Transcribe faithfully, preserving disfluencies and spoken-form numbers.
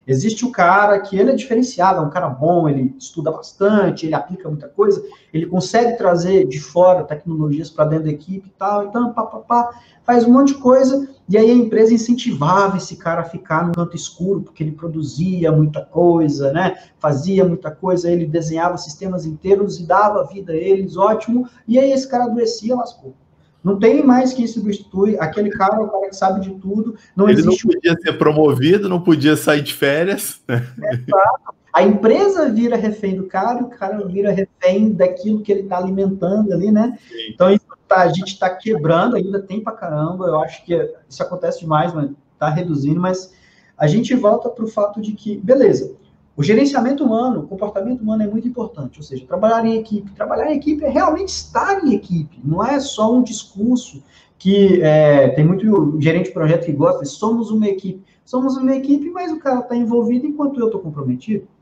Existe o cara que ele é diferenciado, é um cara bom, ele estuda bastante, ele aplica muita coisa, ele consegue trazer de fora tecnologias para dentro da equipe e tal, então, pá, pá, pá, faz um monte de coisa, e aí a empresa incentivava esse cara a ficar no canto escuro, porque ele produzia muita coisa, né? Fazia muita coisa, ele desenhava sistemas inteiros e dava vida a eles, ótimo, e aí esse cara adoecia, lascou. Não tem mais quem substitui, aquele cara é o cara que sabe de tudo, não Ele existe... não podia ser promovido, não podia sair de férias. Exato. A empresa vira refém do cara, o cara vira refém daquilo que ele está alimentando ali, né? Sim. Então, isso tá, a gente está quebrando, ainda tem pra caramba, eu acho que isso acontece demais, mas está reduzindo, mas a gente volta para o fato de que, beleza, o gerenciamento humano, o comportamento humano é muito importante, ou seja, trabalhar em equipe. Trabalhar em equipe é realmente estar em equipe, não é só um discurso que é, tem muito gerente de projeto que gosta, somos uma equipe. Somos uma equipe, mas o cara está envolvido enquanto eu estou comprometido.